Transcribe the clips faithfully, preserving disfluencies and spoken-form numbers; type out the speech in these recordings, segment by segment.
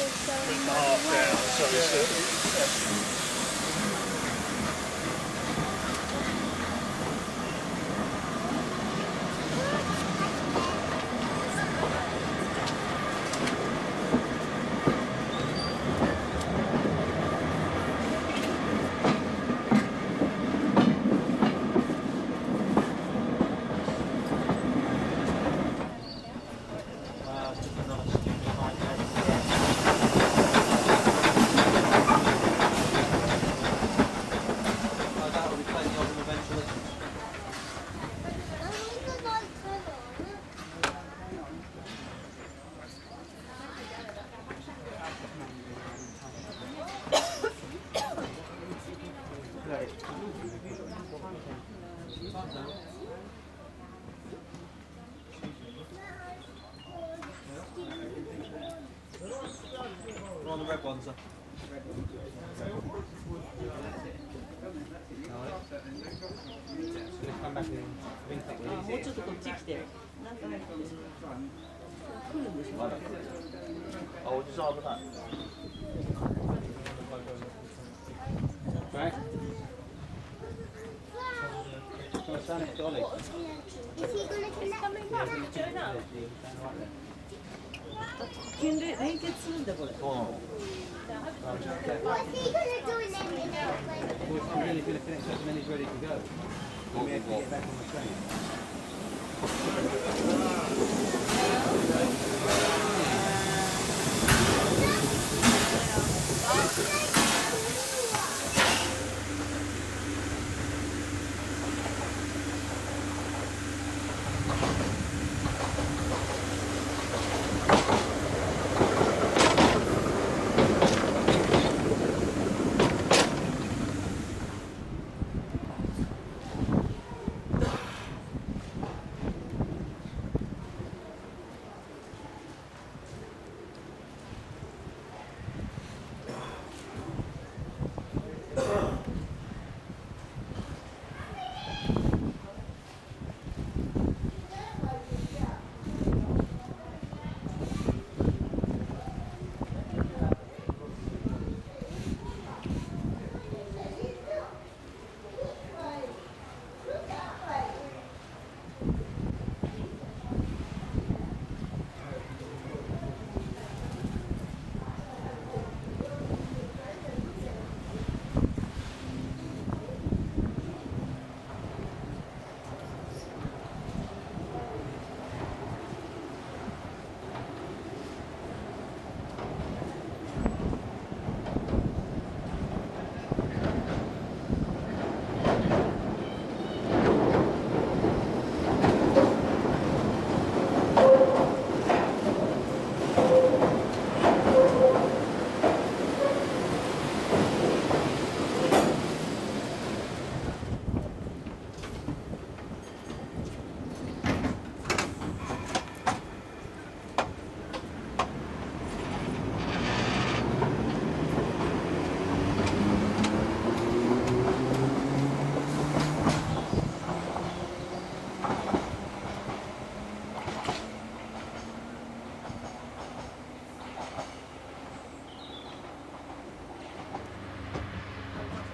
half down, so it's a, We're on the red ones. Come back in. もうちょっとこっち来て。なんか入ってる。来るんでしょ。あ、おじさん危ない。Right. Stand it, Dolly. Is he going to connect? Yeah, he's doing that. Can they, they get through the bullet? What's he going to do in that minute? Well, if I'm really going to finish up and then he's ready to go. Then we have to get back on the train.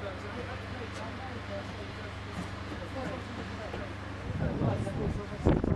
Thank you.